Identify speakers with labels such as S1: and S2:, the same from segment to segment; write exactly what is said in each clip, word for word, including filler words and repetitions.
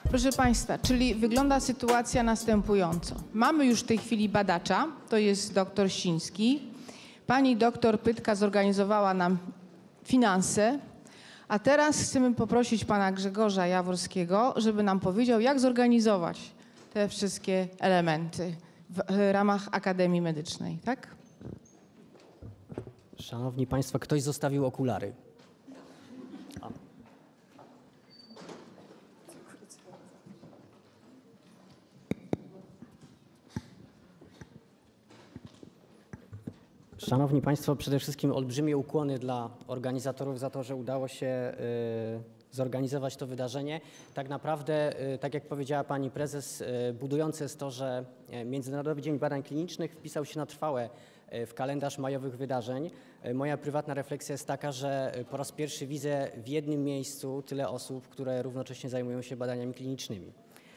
S1: Proszę Państwa, czyli wygląda sytuacja następująco. Mamy już w tej chwili badacza, to jest doktor Siński. Pani doktor Pytka zorganizowała nam finanse, a teraz chcemy poprosić pana Grzegorza Jaworskiego, żeby nam powiedział, jak zorganizować te wszystkie elementy w ramach Akademii Medycznej, tak?
S2: Szanowni Państwo, ktoś zostawił okulary. A. Szanowni Państwo, przede wszystkim olbrzymie ukłony dla organizatorów za to, że udało się y, zorganizować to wydarzenie. Tak naprawdę, y, tak jak powiedziała Pani Prezes, y, budujące jest to, że Międzynarodowy Dzień Badań Klinicznych wpisał się na trwałe w kalendarz majowych wydarzeń. Moja prywatna refleksja jest taka, że po raz pierwszy widzę w jednym miejscu tyle osób, które równocześnie zajmują się badaniami klinicznymi.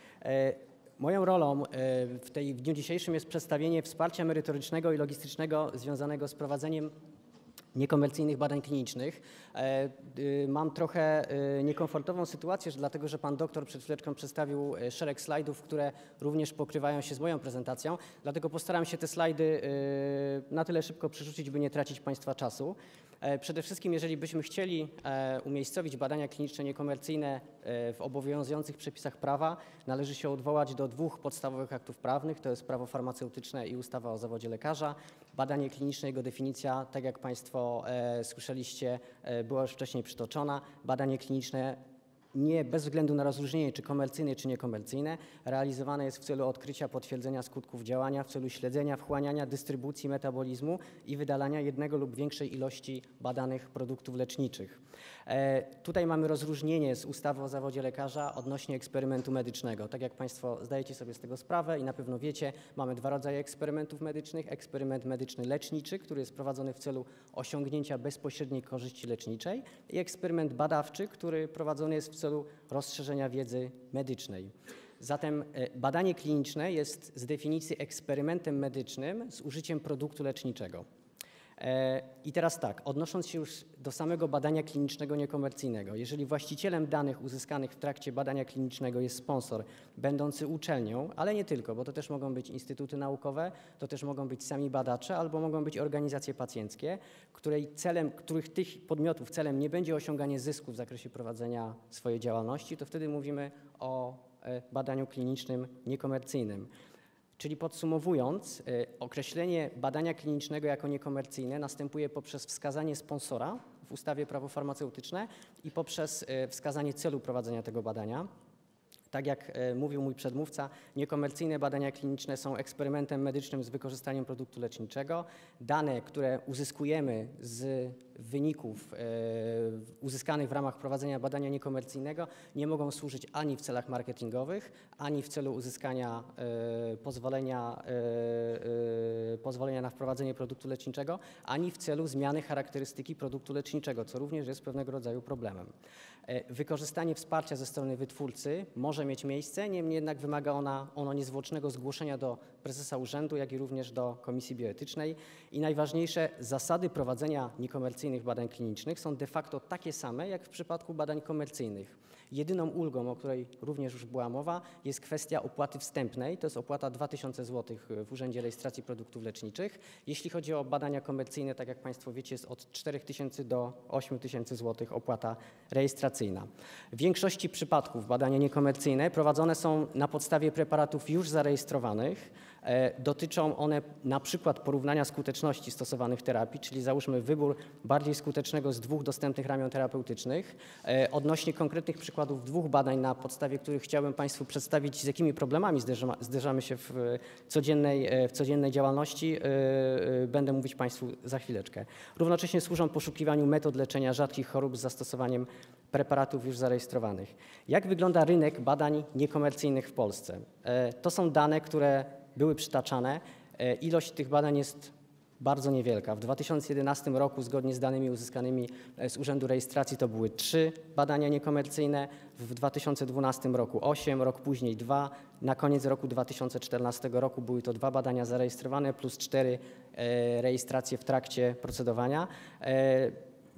S2: Moją rolą w, tej, w dniu dzisiejszym jest przedstawienie wsparcia merytorycznego i logistycznego związanego z prowadzeniem niekomercyjnych badań klinicznych. Mam trochę niekomfortową sytuację, dlatego że pan doktor przed chwileczką przedstawił szereg slajdów, które również pokrywają się z moją prezentacją, dlatego postaram się te slajdy na tyle szybko przerzucić, by nie tracić Państwa czasu. Przede wszystkim, jeżeli byśmy chcieli umiejscowić badania kliniczne niekomercyjne w obowiązujących przepisach prawa, należy się odwołać do dwóch podstawowych aktów prawnych, to jest prawo farmaceutyczne i ustawa o zawodzie lekarza. Badanie kliniczne, jego definicja, tak jak Państwo słyszeliście, była już wcześniej przytoczona. Badanie kliniczne nie bez względu na rozróżnienie, czy komercyjne, czy niekomercyjne, realizowane jest w celu odkrycia, potwierdzenia skutków działania, w celu śledzenia, wchłaniania, dystrybucji metabolizmu i wydalania jednego lub większej ilości badanych produktów leczniczych. E, tutaj mamy rozróżnienie z ustawy o zawodzie lekarza odnośnie eksperymentu medycznego. Tak jak Państwo zdajecie sobie z tego sprawę i na pewno wiecie, mamy dwa rodzaje eksperymentów medycznych. Eksperyment medyczny leczniczy, który jest prowadzony w celu osiągnięcia bezpośredniej korzyści leczniczej, i eksperyment badawczy, który prowadzony jest w celu rozszerzenia wiedzy medycznej. Zatem badanie kliniczne jest z definicji eksperymentem medycznym z użyciem produktu leczniczego. I teraz tak, odnosząc się już do samego badania klinicznego niekomercyjnego, jeżeli właścicielem danych uzyskanych w trakcie badania klinicznego jest sponsor będący uczelnią, ale nie tylko, bo to też mogą być instytuty naukowe, to też mogą być sami badacze albo mogą być organizacje pacjenckie, której celem, których tych podmiotów celem nie będzie osiąganie zysku w zakresie prowadzenia swojej działalności, to wtedy mówimy o badaniu klinicznym niekomercyjnym. Czyli podsumowując, określenie badania klinicznego jako niekomercyjne następuje poprzez wskazanie sponsora w ustawie prawo farmaceutyczne i poprzez wskazanie celu prowadzenia tego badania. Tak jak mówił mój przedmówca, niekomercyjne badania kliniczne są eksperymentem medycznym z wykorzystaniem produktu leczniczego. Dane, które uzyskujemy z wyników e, uzyskanych w ramach prowadzenia badania niekomercyjnego, nie mogą służyć ani w celach marketingowych, ani w celu uzyskania e, pozwolenia, e, e, pozwolenia na wprowadzenie produktu leczniczego, ani w celu zmiany charakterystyki produktu leczniczego, co również jest pewnego rodzaju problemem. E, wykorzystanie wsparcia ze strony wytwórcy może mieć miejsce, niemniej jednak wymaga ona, ono niezwłocznego zgłoszenia do prezesa urzędu, jak i również do Komisji Bioetycznej. I najważniejsze, zasady prowadzenia niekomercyjnych badań klinicznych są de facto takie same, jak w przypadku badań komercyjnych. Jedyną ulgą, o której również już była mowa, jest kwestia opłaty wstępnej. To jest opłata dwa tysiące złotych w Urzędzie Rejestracji Produktów Leczniczych. Jeśli chodzi o badania komercyjne, tak jak Państwo wiecie, jest od czterech tysięcy do ośmiu tysięcy złotych opłata rejestracyjna. W większości przypadków badania niekomercyjne prowadzone są na podstawie preparatów już zarejestrowanych. E, dotyczą one na przykład porównania skuteczności stosowanych terapii, czyli załóżmy wybór bardziej skutecznego z dwóch dostępnych ramion terapeutycznych. E, odnośnie konkretnych przykładów dwóch badań, na podstawie których chciałbym Państwu przedstawić, z jakimi problemami zderza, zderzamy się w codziennej, w codziennej działalności, e, e, będę mówić Państwu za chwileczkę. Równocześnie służą poszukiwaniu metod leczenia rzadkich chorób z zastosowaniem preparatów już zarejestrowanych. Jak wygląda rynek badań niekomercyjnych w Polsce? E, to są dane, które były przytaczane. E, ilość tych badań jest bardzo niewielka. W dwa tysiące jedenastym roku, zgodnie z danymi uzyskanymi z Urzędu Rejestracji, to były trzy badania niekomercyjne, w dwa tysiące dwunastym roku osiem, rok później dwa, na koniec roku dwa tysiące czternastego roku były to dwa badania zarejestrowane plus cztery e, rejestracje w trakcie procedowania. E,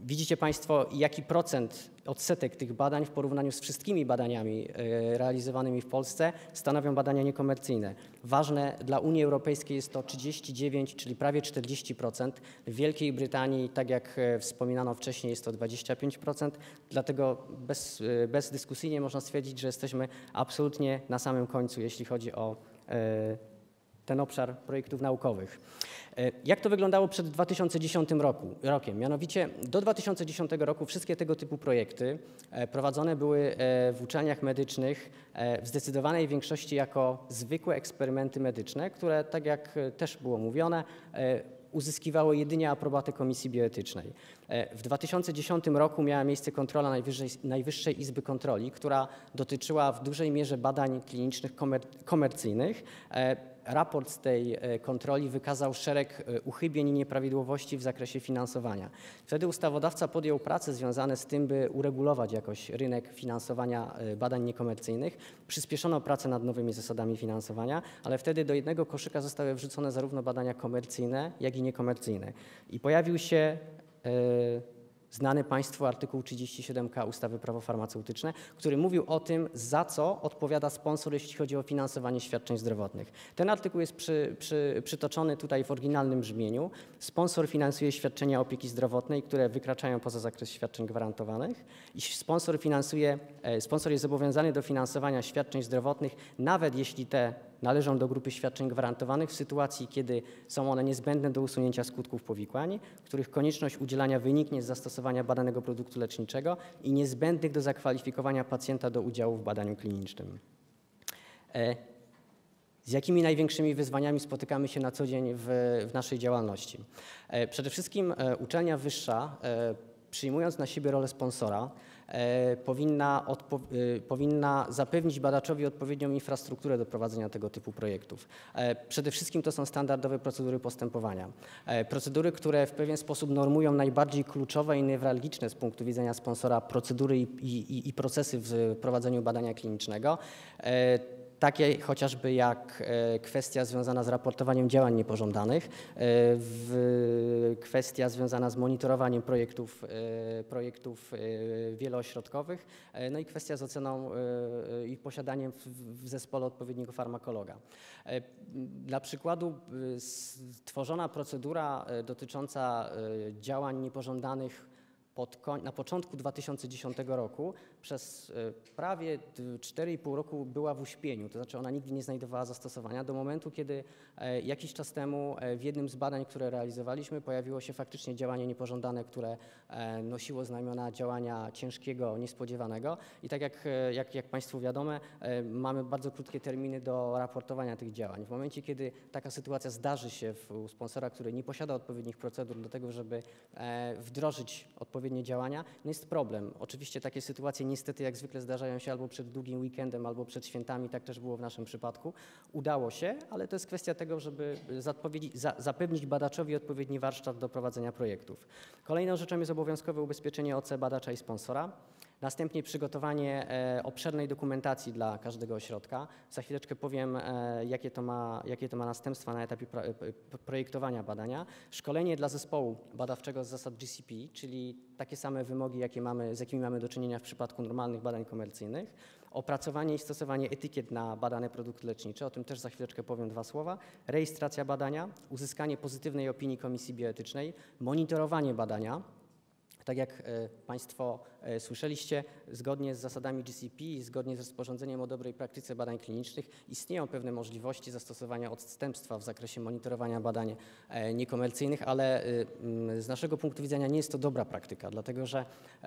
S2: Widzicie Państwo, jaki procent, odsetek tych badań w porównaniu z wszystkimi badaniami realizowanymi w Polsce stanowią badania niekomercyjne. Ważne dla Unii Europejskiej jest to trzydzieści dziewięć, czyli prawie czterdzieści procent. W Wielkiej Brytanii, tak jak wspominano wcześniej, jest to dwadzieścia pięć procent. Dlatego bez, bezdyskusyjnie można stwierdzić, że jesteśmy absolutnie na samym końcu, jeśli chodzi o ten obszar projektów naukowych. Jak to wyglądało przed dwa tysiące dziesiątym roku, rokiem? Mianowicie do dwa tysiące dziesiątego roku wszystkie tego typu projekty prowadzone były w uczelniach medycznych w zdecydowanej większości jako zwykłe eksperymenty medyczne, które, tak jak też było mówione, uzyskiwały jedynie aprobatę Komisji Bioetycznej. W dwa tysiące dziesiątym roku miała miejsce kontrola Najwyższej, Najwyższej Izby Kontroli, która dotyczyła w dużej mierze badań klinicznych komer, komercyjnych. Raport z tej kontroli wykazał szereg uchybień i nieprawidłowości w zakresie finansowania. Wtedy ustawodawca podjął prace związane z tym, by uregulować jakoś rynek finansowania badań niekomercyjnych. Przyspieszono pracę nad nowymi zasadami finansowania, ale wtedy do jednego koszyka zostały wrzucone zarówno badania komercyjne, jak i niekomercyjne. I pojawił się yy, znany Państwu artykuł trzydzieści siedem K ustawy Prawo farmaceutyczne, który mówił o tym, za co odpowiada sponsor, jeśli chodzi o finansowanie świadczeń zdrowotnych. Ten artykuł jest przy, przy, przytoczony tutaj w oryginalnym brzmieniu. Sponsor finansuje świadczenia opieki zdrowotnej, które wykraczają poza zakres świadczeń gwarantowanych. I sponsor finansuje, sponsor jest zobowiązany do finansowania świadczeń zdrowotnych, nawet jeśli te należą do grupy świadczeń gwarantowanych w sytuacji, kiedy są one niezbędne do usunięcia skutków powikłań, których konieczność udzielania wyniknie z zastosowania badanego produktu leczniczego i niezbędnych do zakwalifikowania pacjenta do udziału w badaniu klinicznym. Z jakimi największymi wyzwaniami spotykamy się na co dzień w, w naszej działalności? Przede wszystkim uczelnia wyższa, przyjmując na siebie rolę sponsora, Powinna, odpo powinna zapewnić badaczowi odpowiednią infrastrukturę do prowadzenia tego typu projektów. Przede wszystkim to są standardowe procedury postępowania. Procedury, które w pewien sposób normują najbardziej kluczowe i newralgiczne z punktu widzenia sponsora procedury i, i, i procesy w prowadzeniu badania klinicznego. Takie chociażby jak kwestia związana z raportowaniem działań niepożądanych, kwestia związana z monitorowaniem projektów, projektów wieloośrodkowych, no i kwestia z oceną i posiadaniem w zespole odpowiedniego farmakologa. Dla przykładu stworzona procedura dotycząca działań niepożądanych Pod, na początku dwa tysiące dziesiątego roku przez prawie cztery i pół roku była w uśpieniu, to znaczy ona nigdy nie znajdowała zastosowania do momentu, kiedy jakiś czas temu w jednym z badań, które realizowaliśmy, pojawiło się faktycznie działanie niepożądane, które nosiło znamiona działania ciężkiego, niespodziewanego i tak jak, jak, jak Państwu wiadomo, mamy bardzo krótkie terminy do raportowania tych działań. W momencie, kiedy taka sytuacja zdarzy się u sponsora, który nie posiada odpowiednich procedur do tego, żeby wdrożyć odpowiednie działania, no jest problem. Oczywiście takie sytuacje niestety jak zwykle zdarzają się albo przed długim weekendem, albo przed świętami, tak też było w naszym przypadku. Udało się, ale to jest kwestia tego, żeby za, zapewnić badaczowi odpowiedni warsztat do prowadzenia projektów. Kolejną rzeczą jest obowiązkowe ubezpieczenie O C badacza i sponsora. Następnie przygotowanie e, obszernej dokumentacji dla każdego ośrodka. Za chwileczkę powiem, e, jakie, to ma, jakie to ma następstwa na etapie pro, e, projektowania badania. Szkolenie dla zespołu badawczego z zasad G C P, czyli takie same wymogi, jakie mamy, z jakimi mamy do czynienia w przypadku normalnych badań komercyjnych. Opracowanie i stosowanie etykiet na badane produkty lecznicze, o tym też za chwileczkę powiem dwa słowa. Rejestracja badania, uzyskanie pozytywnej opinii Komisji Bioetycznej, monitorowanie badania. Tak jak Państwo słyszeliście, zgodnie z zasadami G C P i zgodnie z rozporządzeniem o dobrej praktyce badań klinicznych istnieją pewne możliwości zastosowania odstępstwa w zakresie monitorowania badań niekomercyjnych, ale z naszego punktu widzenia nie jest to dobra praktyka, dlatego że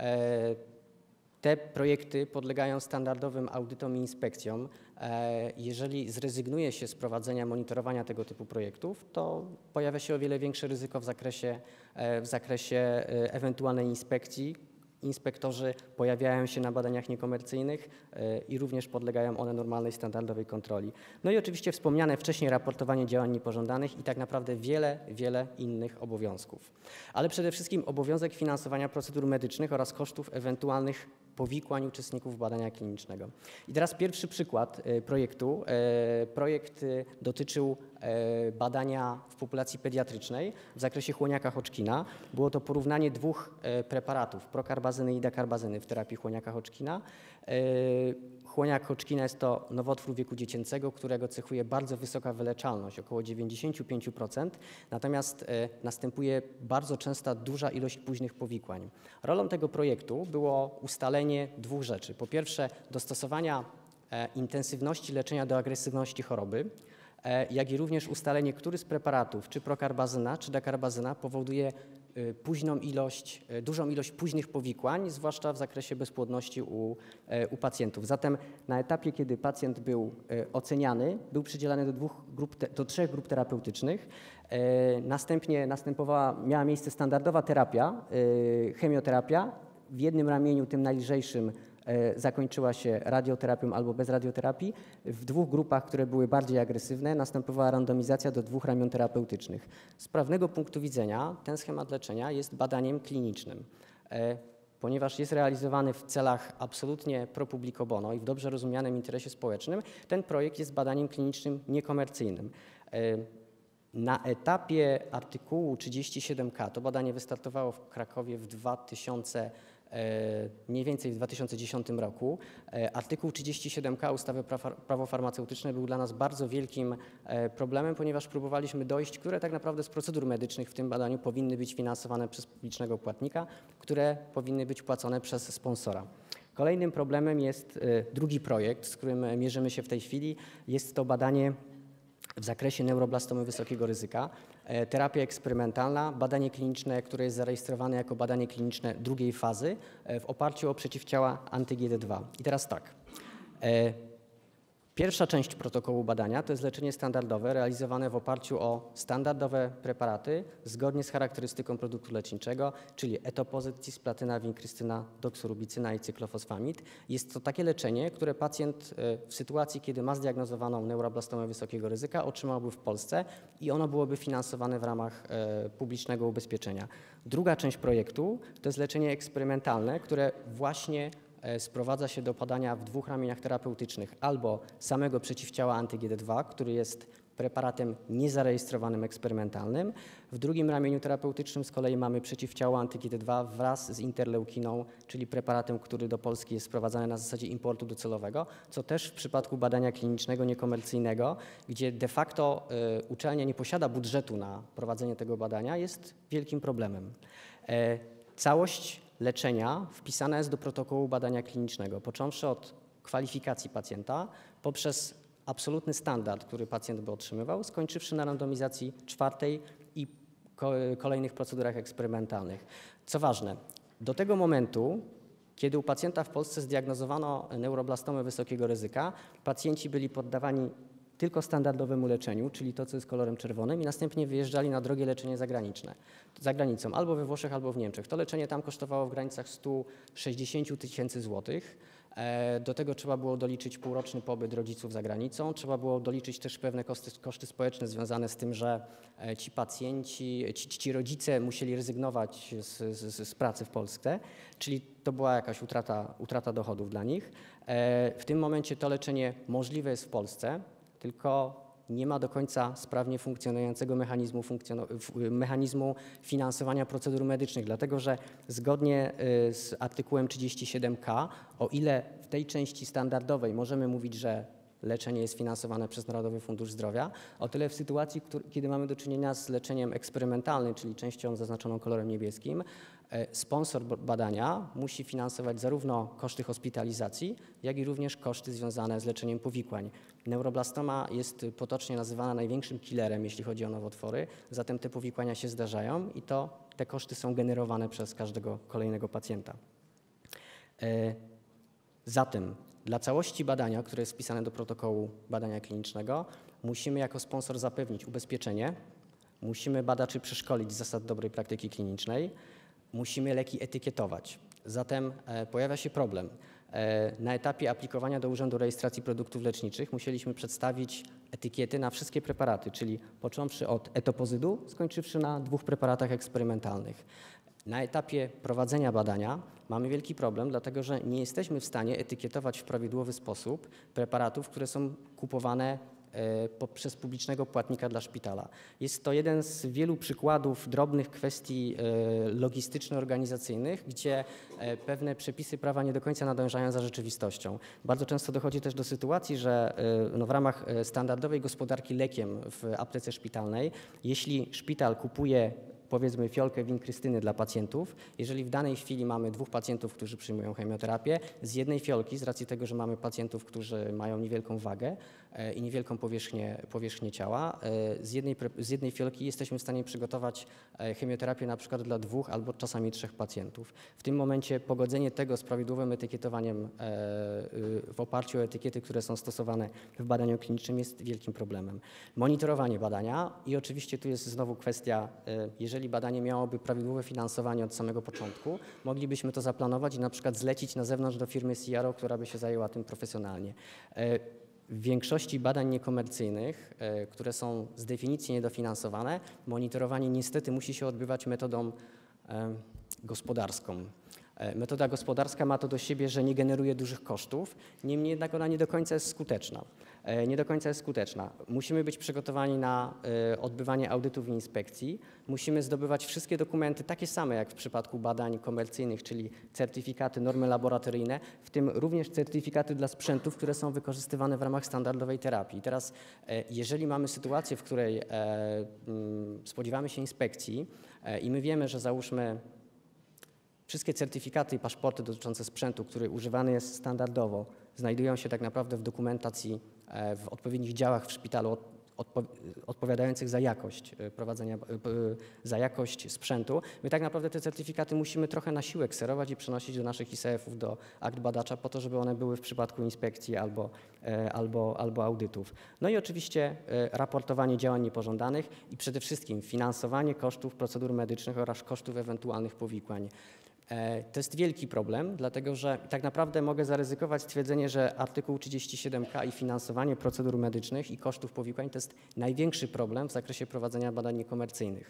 S2: te projekty podlegają standardowym audytom i inspekcjom. Jeżeli zrezygnuje się z prowadzenia monitorowania tego typu projektów, to pojawia się o wiele większe ryzyko w zakresie, w zakresie ewentualnej inspekcji. Inspektorzy pojawiają się na badaniach niekomercyjnych i również podlegają one normalnej, standardowej kontroli. No i oczywiście wspomniane wcześniej raportowanie działań niepożądanych i tak naprawdę wiele, wiele innych obowiązków. Ale przede wszystkim obowiązek finansowania procedur medycznych oraz kosztów ewentualnych powikłań uczestników badania klinicznego. I teraz pierwszy przykład projektu. Projekt dotyczył badania w populacji pediatrycznej w zakresie chłoniaka Hodgkina. Było to porównanie dwóch preparatów, prokarbazyny i dakarbazyny w terapii chłoniaka Hodgkina. Chłoniak Hodgkina jest to nowotwór wieku dziecięcego, którego cechuje bardzo wysoka wyleczalność, około dziewięćdziesiąt pięć procent, natomiast następuje bardzo częsta duża ilość późnych powikłań. Rolą tego projektu było ustalenie dwóch rzeczy. Po pierwsze, dostosowania intensywności leczenia do agresywności choroby, jak i również ustalenie, który z preparatów, czy prokarbazyna, czy dakarbazyna powoduje późną ilość, dużą ilość późnych powikłań, zwłaszcza w zakresie bezpłodności u, u pacjentów. Zatem na etapie, kiedy pacjent był oceniany, był przydzielany do, dwóch grup, do trzech grup terapeutycznych. Następnie następowała, miała miejsce standardowa terapia, chemioterapia. W jednym ramieniu, tym najlżejszym, zakończyła się radioterapią albo bez radioterapii. W dwóch grupach, które były bardziej agresywne, następowała randomizacja do dwóch ramion terapeutycznych. Z prawnego punktu widzenia ten schemat leczenia jest badaniem klinicznym, ponieważ jest realizowany w celach absolutnie pro publico bono i w dobrze rozumianym interesie społecznym. Ten projekt jest badaniem klinicznym niekomercyjnym. Na etapie artykułu trzydzieści siedem K, to badanie wystartowało w Krakowie w dwa tysiące mniej więcej w dwa tysiące dziesiątym roku. Artykuł trzydzieści siedem K ustawy prawo farmaceutyczne był dla nas bardzo wielkim problemem, ponieważ próbowaliśmy dojść, które tak naprawdę z procedur medycznych w tym badaniu powinny być finansowane przez publicznego płatnika, które powinny być płacone przez sponsora. Kolejnym problemem jest drugi projekt, z którym mierzymy się w tej chwili. Jest to badanie w zakresie neuroblastomy wysokiego ryzyka. Terapia eksperymentalna, badanie kliniczne, które jest zarejestrowane jako badanie kliniczne drugiej fazy w oparciu o przeciwciała anty-G D dwa. I teraz tak. Pierwsza część protokołu badania to jest leczenie standardowe realizowane w oparciu o standardowe preparaty zgodnie z charakterystyką produktu leczniczego, czyli etopozyt, cisplatyna, winkrystyna, doksorubicyna i cyklofosfamid. Jest to takie leczenie, które pacjent w sytuacji, kiedy ma zdiagnozowaną neuroblastomę wysokiego ryzyka, otrzymałby w Polsce i ono byłoby finansowane w ramach publicznego ubezpieczenia. Druga część projektu to jest leczenie eksperymentalne, które właśnie sprowadza się do podania w dwóch ramieniach terapeutycznych albo samego przeciwciała anty-G D dwa, który jest preparatem niezarejestrowanym eksperymentalnym. W drugim ramieniu terapeutycznym z kolei mamy przeciwciało anty-G D dwa wraz z interleukiną, czyli preparatem, który do Polski jest sprowadzany na zasadzie importu docelowego, co też w przypadku badania klinicznego niekomercyjnego, gdzie de facto y, uczelnia nie posiada budżetu na prowadzenie tego badania, jest wielkim problemem. E, całość leczenia wpisana jest do protokołu badania klinicznego, począwszy od kwalifikacji pacjenta, poprzez absolutny standard, który pacjent by otrzymywał, skończywszy na randomizacji czwartej i kolejnych procedurach eksperymentalnych. Co ważne, do tego momentu, kiedy u pacjenta w Polsce zdiagnozowano neuroblastomę wysokiego ryzyka, pacjenci byli poddawani tylko standardowemu leczeniu, czyli to, co jest kolorem czerwonym, i następnie wyjeżdżali na drogie leczenie zagraniczne, za granicą, albo we Włoszech, albo w Niemczech. To leczenie tam kosztowało w granicach stu sześćdziesięciu tysięcy złotych. Do tego trzeba było doliczyć półroczny pobyt rodziców za granicą, trzeba było doliczyć też pewne koszty, koszty społeczne związane z tym, że ci pacjenci, ci, ci rodzice musieli rezygnować z, z, z pracy w Polsce, czyli to była jakaś utrata, utrata dochodów dla nich. W tym momencie to leczenie możliwe jest w Polsce, tylko nie ma do końca sprawnie funkcjonującego mechanizmu, funkcjono- mechanizmu finansowania procedur medycznych, dlatego że zgodnie z artykułem trzydzieści siedem K, o ile w tej części standardowej możemy mówić, że leczenie jest finansowane przez Narodowy Fundusz Zdrowia, o tyle w sytuacji, kiedy mamy do czynienia z leczeniem eksperymentalnym, czyli częścią zaznaczoną kolorem niebieskim, sponsor badania musi finansować zarówno koszty hospitalizacji, jak i również koszty związane z leczeniem powikłań. Neuroblastoma jest potocznie nazywana największym killerem, jeśli chodzi o nowotwory, zatem te powikłania się zdarzają i to te koszty są generowane przez każdego kolejnego pacjenta. Zatem dla całości badania, które jest wpisane do protokołu badania klinicznego, musimy jako sponsor zapewnić ubezpieczenie, musimy badaczy przeszkolić z zasad dobrej praktyki klinicznej, musimy leki etykietować. Zatem e, pojawia się problem. E, na etapie aplikowania do Urzędu Rejestracji Produktów Leczniczych musieliśmy przedstawić etykiety na wszystkie preparaty, czyli począwszy od etopozydu, skończywszy na dwóch preparatach eksperymentalnych. Na etapie prowadzenia badania mamy wielki problem, dlatego że nie jesteśmy w stanie etykietować w prawidłowy sposób preparatów, które są kupowane przez publicznego płatnika dla szpitala. Jest to jeden z wielu przykładów drobnych kwestii logistyczno-organizacyjnych, gdzie pewne przepisy prawa nie do końca nadążają za rzeczywistością. Bardzo często dochodzi też do sytuacji, że no w ramach standardowej gospodarki lekiem w aptece szpitalnej, jeśli szpital kupuje powiedzmy fiolkę winkrystyny dla pacjentów, jeżeli w danej chwili mamy dwóch pacjentów, którzy przyjmują chemioterapię, z jednej fiolki, z racji tego, że mamy pacjentów, którzy mają niewielką wagę i niewielką powierzchnię, powierzchnię ciała, z jednej, z jednej fiolki jesteśmy w stanie przygotować chemioterapię na przykład dla dwóch albo czasami trzech pacjentów. W tym momencie pogodzenie tego z prawidłowym etykietowaniem w oparciu o etykiety, które są stosowane w badaniu klinicznym, jest wielkim problemem. Monitorowanie badania i oczywiście tu jest znowu kwestia, jeżeli badanie miałoby prawidłowe finansowanie od samego początku, moglibyśmy to zaplanować i na przykład zlecić na zewnątrz do firmy C R O, która by się zajęła tym profesjonalnie. W większości badań niekomercyjnych, które są z definicji niedofinansowane, monitorowanie niestety musi się odbywać metodą gospodarską. Metoda gospodarska ma to do siebie, że nie generuje dużych kosztów, niemniej jednak ona nie do końca jest skuteczna. Nie do końca jest skuteczna. Musimy być przygotowani na odbywanie audytów i inspekcji. Musimy zdobywać wszystkie dokumenty takie same jak w przypadku badań komercyjnych, czyli certyfikaty, normy laboratoryjne, w tym również certyfikaty dla sprzętów, które są wykorzystywane w ramach standardowej terapii. Teraz jeżeli mamy sytuację, w której spodziewamy się inspekcji i my wiemy, że załóżmy wszystkie certyfikaty i paszporty dotyczące sprzętu, który używany jest standardowo, znajdują się tak naprawdę w dokumentacji w odpowiednich działach w szpitalu odpo odpowiadających za jakość prowadzenia, za jakość sprzętu. My tak naprawdę te certyfikaty musimy trochę na siłę kserować i przenosić do naszych I S E F-ów, do akt badacza po to, żeby one były w przypadku inspekcji albo, albo, albo audytów. No i oczywiście raportowanie działań niepożądanych i przede wszystkim finansowanie kosztów procedur medycznych oraz kosztów ewentualnych powikłań. To jest wielki problem, dlatego że tak naprawdę mogę zaryzykować stwierdzenie, że artykuł trzydzieści siedem K i finansowanie procedur medycznych i kosztów powikłań to jest największy problem w zakresie prowadzenia badań niekomercyjnych.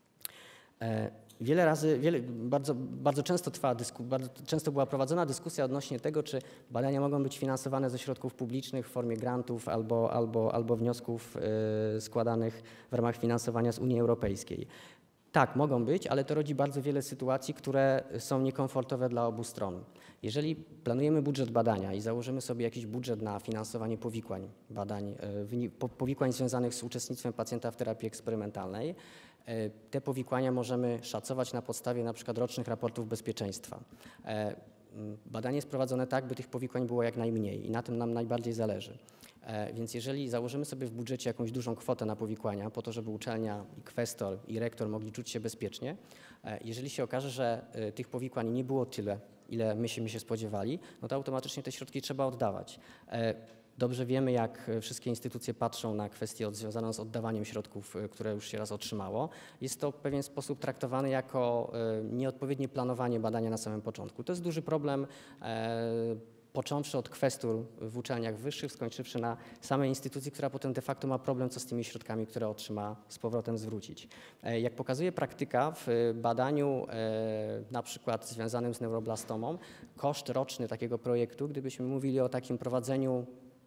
S2: Wiele razy, wiele, bardzo, bardzo, często trwa dysku, bardzo często była prowadzona dyskusja odnośnie tego, czy badania mogą być finansowane ze środków publicznych w formie grantów albo, albo, albo wniosków y, składanych w ramach finansowania z Unii Europejskiej. Tak, mogą być, ale to rodzi bardzo wiele sytuacji, które są niekomfortowe dla obu stron. Jeżeli planujemy budżet badania i założymy sobie jakiś budżet na finansowanie powikłań, badań, powikłań związanych z uczestnictwem pacjenta w terapii eksperymentalnej, te powikłania możemy szacować na podstawie na przykład rocznych raportów bezpieczeństwa. Badanie jest prowadzone tak, by tych powikłań było jak najmniej i na tym nam najbardziej zależy. Więc jeżeli założymy sobie w budżecie jakąś dużą kwotę na powikłania po to, żeby uczelnia i kwestor i rektor mogli czuć się bezpiecznie, jeżeli się okaże, że tych powikłań nie było tyle, ile myśmy się spodziewali, no to automatycznie te środki trzeba oddawać. Dobrze wiemy, jak wszystkie instytucje patrzą na kwestię związaną z oddawaniem środków, które już się raz otrzymało. Jest to w pewien sposób traktowane jako nieodpowiednie planowanie badania na samym początku. To jest duży problem, począwszy od kwestur w uczelniach wyższych, skończywszy na samej instytucji, która potem de facto ma problem, co z tymi środkami, które otrzyma, z powrotem zwrócić. Jak pokazuje praktyka w badaniu na przykład związanym z neuroblastomą, koszt roczny takiego projektu, gdybyśmy mówili o takim prowadzeniu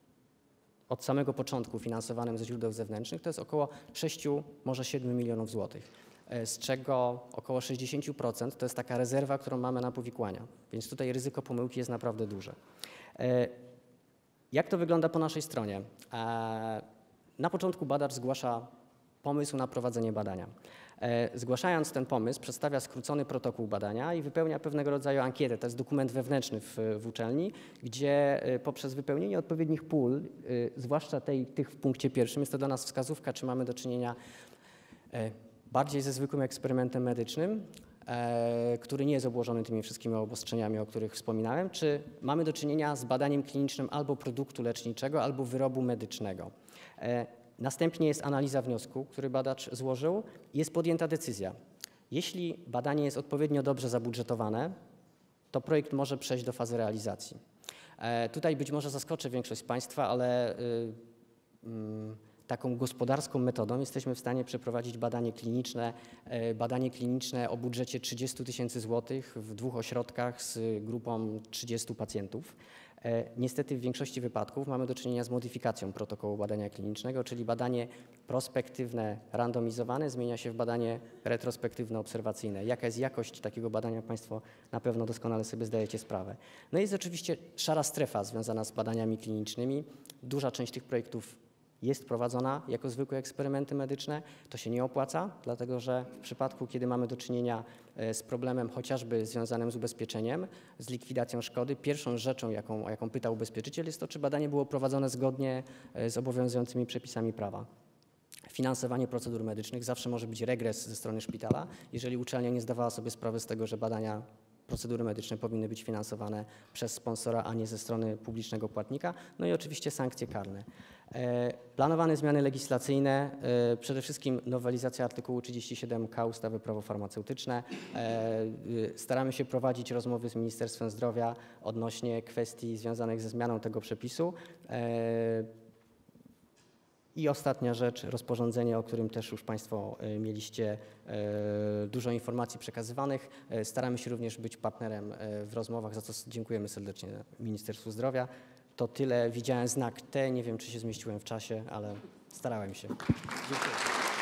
S2: od samego początku finansowanym ze źródeł zewnętrznych, to jest około sześciu, może siedmiu milionów złotych, z czego około sześćdziesiąt procent to jest taka rezerwa, którą mamy na powikłania, więc tutaj ryzyko pomyłki jest naprawdę duże. Jak to wygląda po naszej stronie? Na początku badacz zgłasza pomysł na prowadzenie badania. Zgłaszając ten pomysł, przedstawia skrócony protokół badania i wypełnia pewnego rodzaju ankietę. To jest dokument wewnętrzny w, w uczelni, gdzie poprzez wypełnienie odpowiednich pól, zwłaszcza tej, tych w punkcie pierwszym, jest to dla nas wskazówka, czy mamy do czynienia bardziej ze zwykłym eksperymentem medycznym, który nie jest obłożony tymi wszystkimi obostrzeniami, o których wspominałem, czy mamy do czynienia z badaniem klinicznym albo produktu leczniczego, albo wyrobu medycznego. Następnie jest analiza wniosku, który badacz złożył i jest podjęta decyzja. Jeśli badanie jest odpowiednio dobrze zabudżetowane, to projekt może przejść do fazy realizacji. Tutaj być może zaskoczę większość z Państwa, ale taką gospodarską metodą jesteśmy w stanie przeprowadzić badanie kliniczne, badanie kliniczne o budżecie trzydzieści tysięcy złotych w dwóch ośrodkach z grupą trzydziestu pacjentów. Niestety w większości wypadków mamy do czynienia z modyfikacją protokołu badania klinicznego, czyli badanie prospektywne, randomizowane zmienia się w badanie retrospektywne, obserwacyjne. Jaka jest jakość takiego badania, Państwo na pewno doskonale sobie zdajecie sprawę. No i jest oczywiście szara strefa związana z badaniami klinicznymi. Duża część tych projektów jest prowadzona jako zwykłe eksperymenty medyczne. To się nie opłaca, dlatego że w przypadku, kiedy mamy do czynienia z problemem chociażby związanym z ubezpieczeniem, z likwidacją szkody, pierwszą rzeczą, jaką, o jaką pyta ubezpieczyciel, jest to, czy badanie było prowadzone zgodnie z obowiązującymi przepisami prawa. Finansowanie procedur medycznych zawsze może być regres ze strony szpitala, jeżeli uczelnia nie zdawała sobie sprawy z tego, że badania procedury medyczne powinny być finansowane przez sponsora, a nie ze strony publicznego płatnika. No i oczywiście sankcje karne. Planowane zmiany legislacyjne, przede wszystkim nowelizacja artykułu trzydzieści siedem K ustawy Prawo farmaceutyczne. Staramy się prowadzić rozmowy z Ministerstwem Zdrowia odnośnie kwestii związanych ze zmianą tego przepisu. I ostatnia rzecz, rozporządzenie, o którym też już Państwo mieliście dużo informacji przekazywanych. Staramy się również być partnerem w rozmowach, za co dziękujemy serdecznie Ministerstwu Zdrowia. To tyle. Widziałem znak T, nie wiem, czy się zmieściłem w czasie, ale starałem się. Dziękuję.